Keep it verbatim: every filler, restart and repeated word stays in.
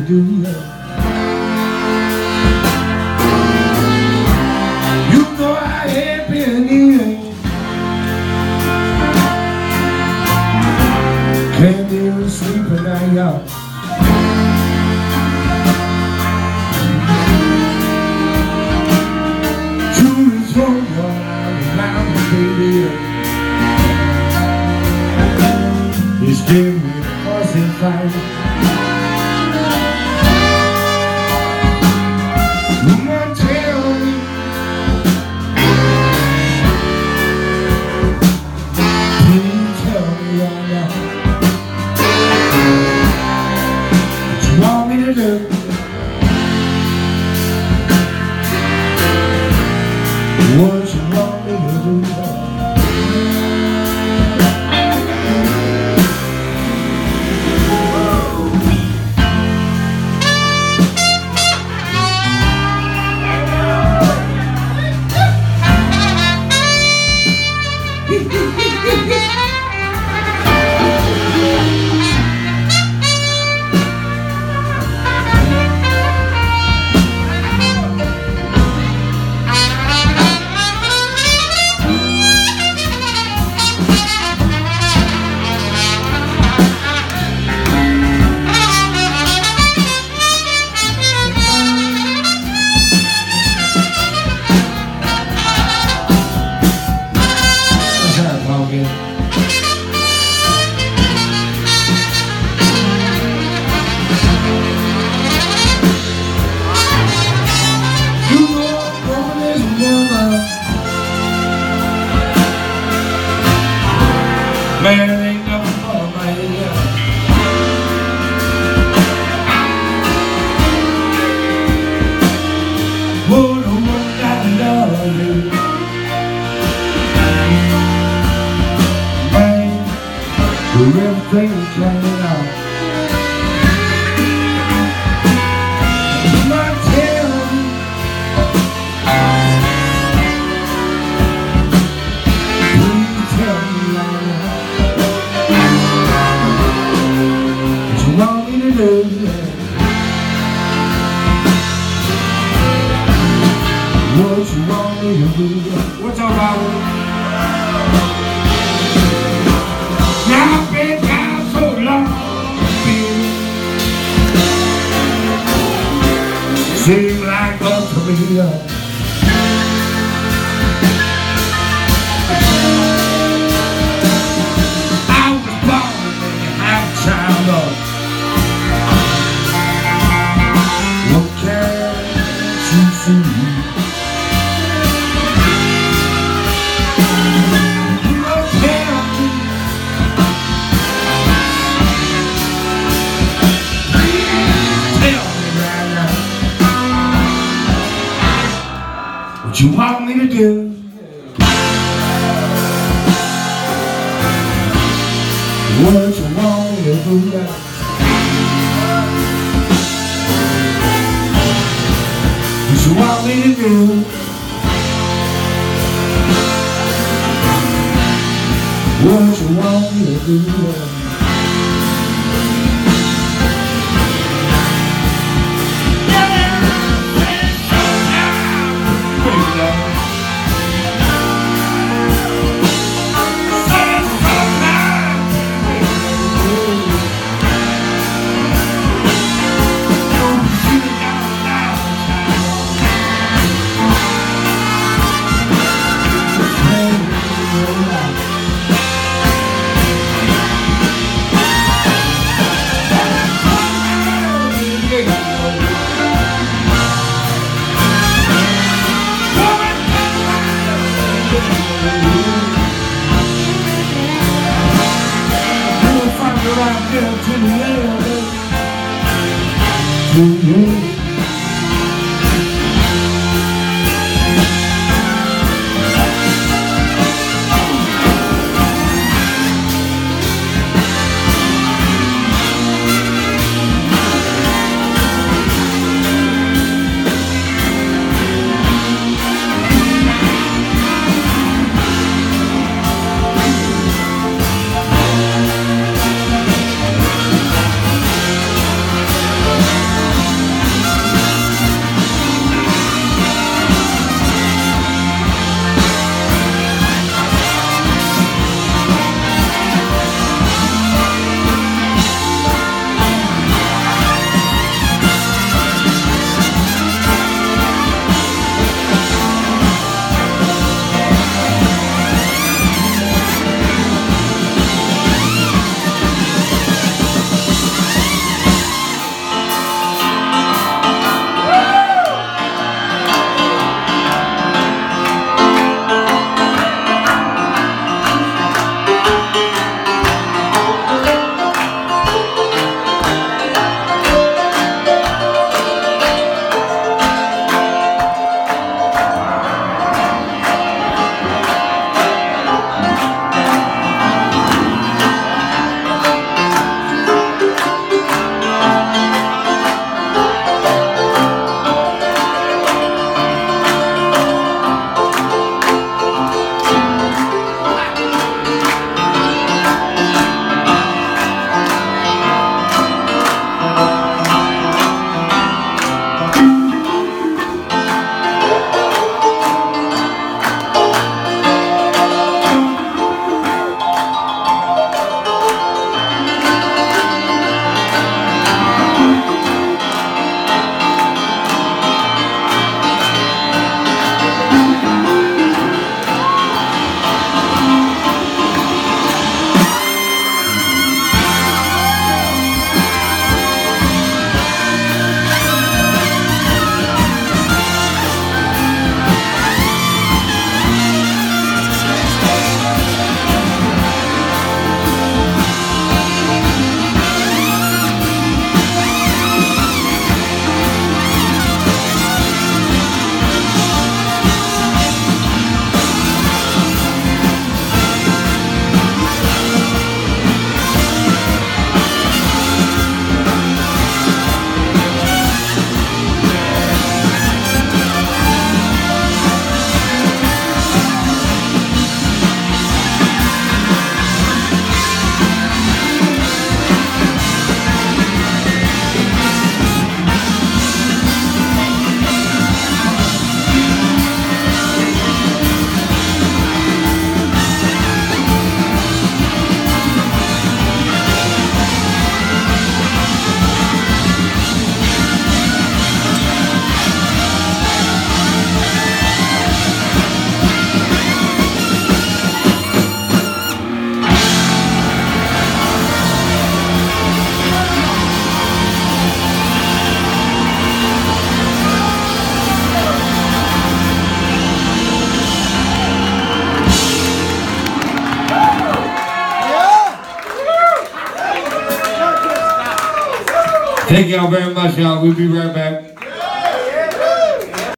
do ya? You know I ain't been here. Can't even sleep at night, y'all. Truly throw your arms around me, baby. It's giving me a fussy fight. Woman, tell me, please tell me right now what you want me to do. What you want me to do. Man, it ain't nothing but my head. Oh, the one I love you. Man, the everything is turning out. My tail, please tell me right now. What you want me to do? What you want me to do? What's up, Robert? Now I've been down so long, baby. Seems like up to me. I was born to have a child of. What can you see? What can you? Please tell me right now what you want me to do. What you want me to do now? What you want me to do? What you want me to do? To you. Thank y'all very much, y'all. We'll be right back.